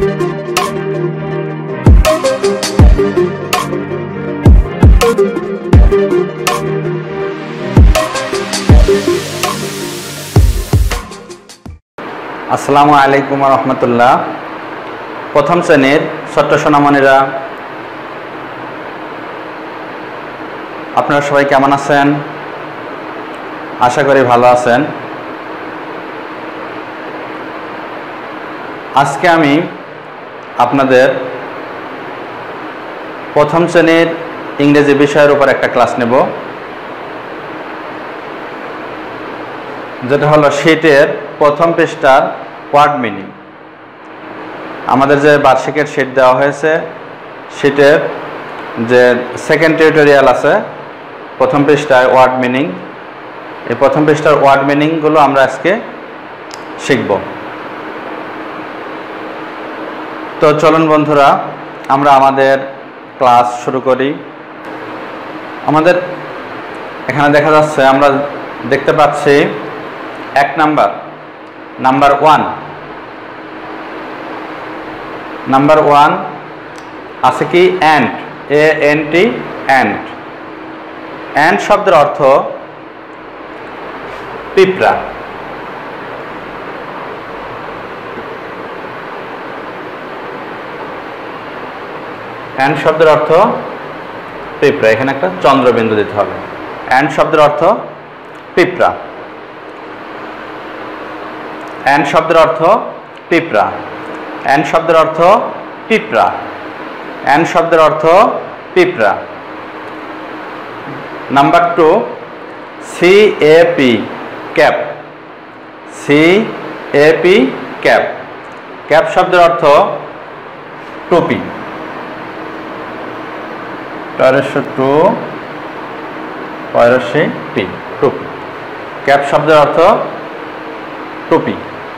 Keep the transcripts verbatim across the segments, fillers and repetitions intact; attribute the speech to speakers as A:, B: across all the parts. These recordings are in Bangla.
A: আসসালামু আলাইকুম ওয়া রাহমাতুল্লাহ। প্রথম শ্রেণীর ছোট্ট সোনামণিরা, আপনারা সবাই কেমন আছেন? আশা করি ভালো আছেন। আজকে আমি আপনাদের প্রথম শ্রেণীর ইংরেজি বিষয়ের উপর একটা ক্লাস নেব, যেটা হলো শীটের প্রথম পৃষ্ঠার ওয়ার্ড মিনিং। আমাদের যে বার্ষিকের শীট দেওয়া হয়েছে, শীটের যে সেকেন্ড টিউটোরিয়াল আছে প্রথম পৃষ্ঠায় ওয়ার্ড মিনিং, এই প্রথম পৃষ্ঠার ওয়ার্ড মিনিংগুলো আমরা আজকে শিখব। তো চলুন বন্ধুরা, আমরা আমাদের ক্লাস শুরু করি। আমাদের এখানে দেখা যাচ্ছে, আমরা দেখতে পাচ্ছি এক number number one number one আছে কি ant, A N T, ant. Ant শব্দের অর্থ পিঁপড়া। অ্যান্ট শব্দের অর্থ পিঁপড়া। এখানে একটা চন্দ্রবিন্দু দিতে হবে। অ্যান্ট শব্দের অর্থ পিঁপড়া। অ্যান্ট শব্দের অর্থ পিঁপড়া। অ্যান্ট শব্দের অর্থ পিঁপড়া। অ্যান্ট শব্দের অর্থ পিঁপড়া। Number two, C A P, cap. C A P, cap. Cap শব্দের অর্থ টুপি। পয়রস্য টু, পয়রস্যি টি, টুপি। ক্যাপ শব্দের অর্থ টুপি।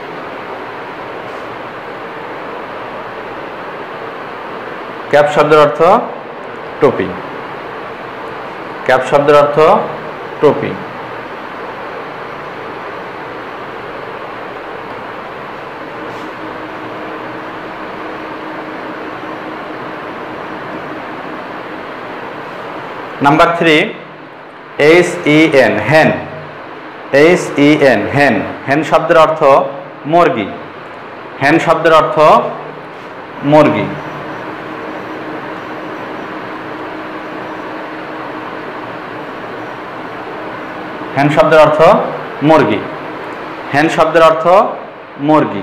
A: ক্যাপ শব্দের অর্থ টুপি। ক্যাপ শব্দের অর্থ টুপি। Number three, H E N, hen. H E N, hen. Hen শব্দের অর্থ মুরগি। হেন শব্দের অর্থ মুরগি। হেন শব্দের অর্থ মুরগি। হেন শব্দের অর্থ মুরগি।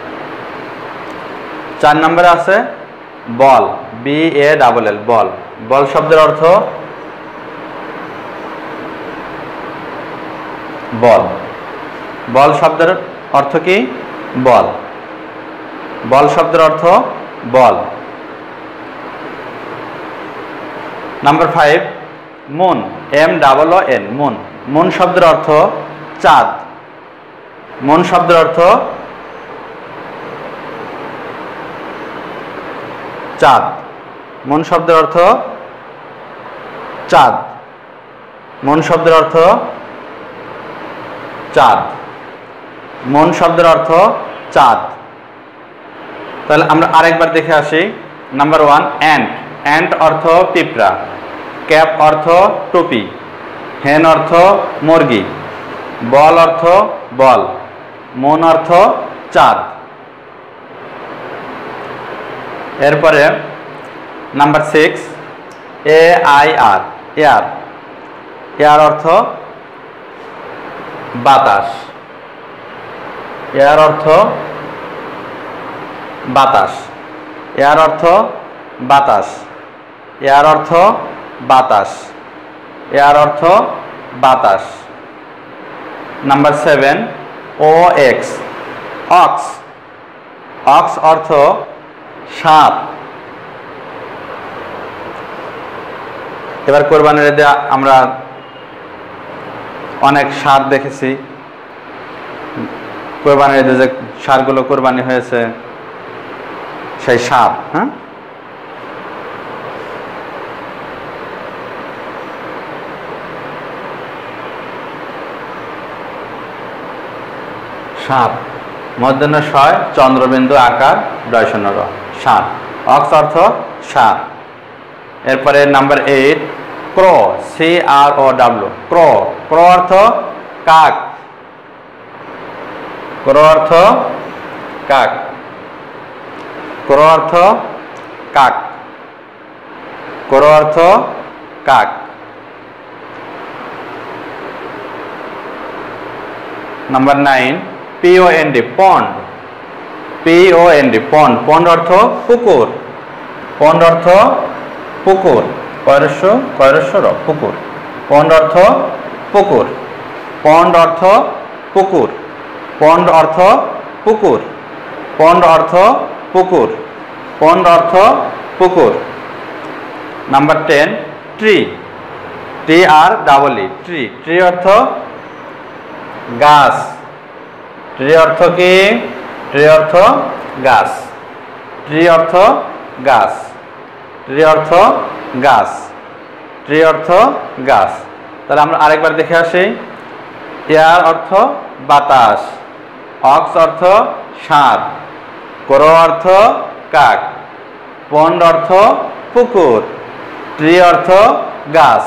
A: চার নম্বরে আছে বল, B A double L, ball. Ball শব্দের অর্থ বল। বল শব্দের অর্থ কি? বল। বল শব্দের অর্থ বল। Number five, moon, M double O N, moon. Moon শব্দের অর্থ চাঁদ। মুন শব্দের অর্থ চাঁদ। মুন শব্দের অর্থ চাঁদ। মুন শব্দের অর্থ চাঁদ। মুন শব্দের অর্থ চাঁদ। তাহলে আমরা আরেকবার দেখে আসি। Number one, ant. অ্যান্ট অর্থ পিঁপড়া। ক্যাপ অর্থ টুপি। হেন অর্থ মুরগি। বল অর্থ বল। মুন অর্থ চাঁদ। এরপরে number six, A I R, air. Air অর্থ বাতাস। এয়ার অর্থ বাতাস। এয়ার অর্থ বাতাস। এয়ার অর্থ বাতাস। এয়ার অর্থ বাতাস। Number seven, O X, ox. Ox অর্থ সাপ। এবার কোরবানির ঈদে আমরা অনেক ষাঁড় দেখেছি। কোরবানির ঈদে যে ষাঁড়গুলো কোরবানি হয়েছে, সেই সাপ। হ্যাঁ, সাপ। মধ্যাহ্ন ছয়, চন্দ্রবিন্দু আকার ডয় শূন্য র, ষাঁড়। অক্স অর্থ ষাঁড়। এরপরে number eight, crow, C R O W, crow. Crow অর্থ কাক, ক্র অর্থ কাক, ক্র অর্থ কাক, ক্র অর্থ কাক। Number nine, P O N D, pond, P O N D, pond. Pond অর্থ পুকুর, পন্ড অর্থ পুকুর, কয়রস্য কয়রস্য র, পুকুর। পন্ড অর্থ পুকুর, পন্ড অর্থ পুকুর, পন্ড অর্থ পুকুর, পন্ড অর্থ পুকুর, পন্ড অর্থ পুকুর। Number ten, tree, T R double E, tree. Tree অর্থ গাছ, ট্রি অর্থ কি? ট্রি অর্থ গাছ, ট্রি অর্থ গাছ, ট্রি অর্থ গাছ, ট্রি অর্থ গাছ। তাহলে আমরা আরেকবার দেখে আসি। এয়ার অর্থ বাতাস, অক্স অর্থ ষাঁড়, ক্র অর্থ কাক, পন্ড অর্থ পুকুর, ট্রি অর্থ গাছ।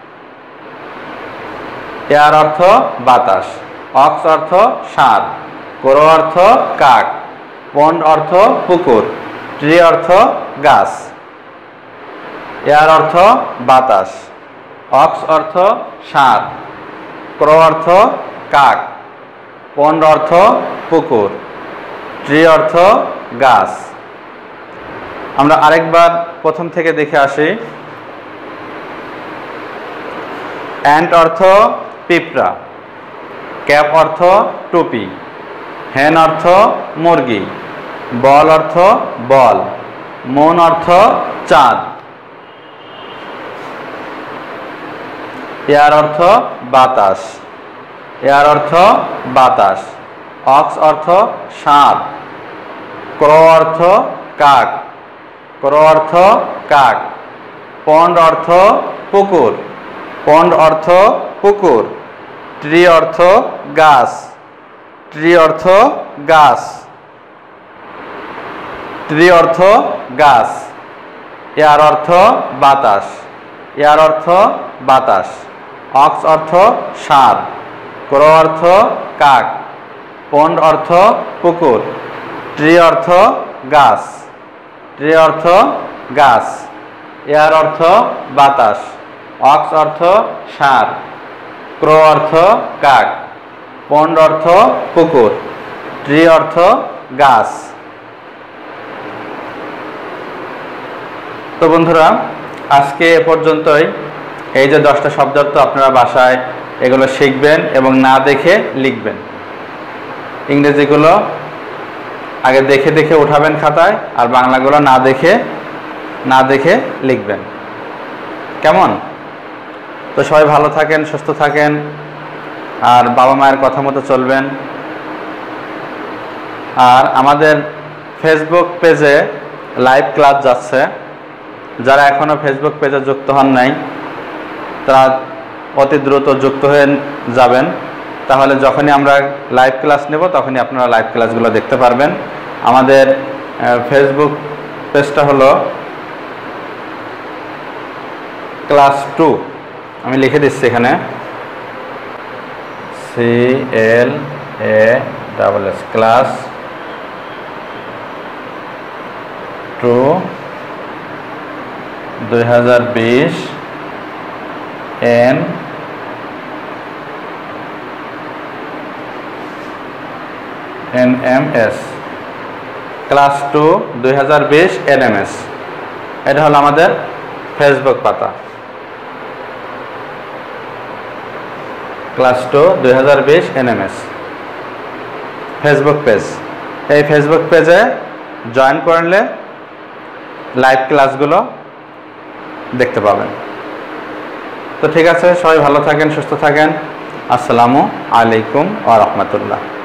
A: এয়ার অর্থ বাতাস, অক্স অর্থ ষাঁড়, ক্র অর্থ কাক, পন্ড অর্থ পুকুর, ট্রি অর্থ গাছ। এয়ার অর্থ বাতাস, অক্স অর্থ ষাঁড়, ক্র অর্থ কাক, পন্ড অর্থ পুকুর, ট্রি অর্থ গাছ। আমরা আরেকবার প্রথম থেকে দেখে আসি। অ্যান্ট অর্থ পিঁপড়া, ক্যাপ অর্থ টুপি, হেন অর্থ মুরগি, বল অর্থ বল, মুন অর্থ চাঁদ। এয়ার অর্থ বাতাস, এয়ার অর্থ বাতাস, অক্স অর্থ ষাঁড়, ক্র অর্থ কাক, ক্র অর্থ কাক, পন্ড অর্থ পুকুর, পন্ড অর্থ পুকুর, ট্রি অর্থ গাছ, ট্রি অর্থ গাছ, ট্রি অর্থ গাছ। এয়ার অর্থ বাতাস, এয়ার অর্থ বাতাস, অক্স অর্থ ষাঁড়, ক্র অর্থ কাক, পন্ড অর্থ পুকুর, ট্রি অর্থ গাছ, ট্রি অর্থ গাছ। এয়ার অর্থ বাতাস, অক্স অর্থ ষাঁড়, ক্র অর্থ কাক, পন্ড অর্থ পুকুর, ট্রি অর্থ গাছ। তো বন্ধুরা, আজকে এ পর্যন্তই। এই যে দশটা শব্দার্থ আপনারা বাসায় এগুলো শিখবেন এবং না দেখে লিখবেন। ইংরেজিগুলো আগে দেখে দেখে উঠাবেন খাতায়, আর বাংলাগুলো না দেখে না দেখে লিখবেন। কেমন? তো সবাই ভালো থাকেন, সুস্থ থাকেন, আর বাবা মায়ের কথা মতো চলবেন। আর আমাদের ফেসবুক পেজে লাইভ ক্লাস যাচ্ছে। যারা এখনও ফেসবুক পেজে যুক্ত হন নাই তারা অতি দ্রুত যুক্ত হয়ে যাবেন। তাহলে যখনই আমরা লাইভ ক্লাস নেব তখনই আপনারা লাইভ ক্লাসগুলো দেখতে পারবেন। আমাদের ফেসবুক পেজটা হলো ক্লাস টু, আমি লিখে দিচ্ছি এখানে, C L A double S, class two দুই হাজার বিশ N N M S, class two দুই হাজার বিশ এন এম এস। এটা হলো আমাদের ফেসবুক পাতা, ক্লাস টু দুই হাজার বিশ N M S Facebook page. এই ফেসবুক পেজে জয়েন করলে লাইভ ক্লাসগুলো দেখতে পাবেন। তো ঠিক আছে, সবাই ভালো থাকেন, সুস্থ থাকেন। আসসালামু আলাইকুম ওয়া রাহমাতুল্লাহ।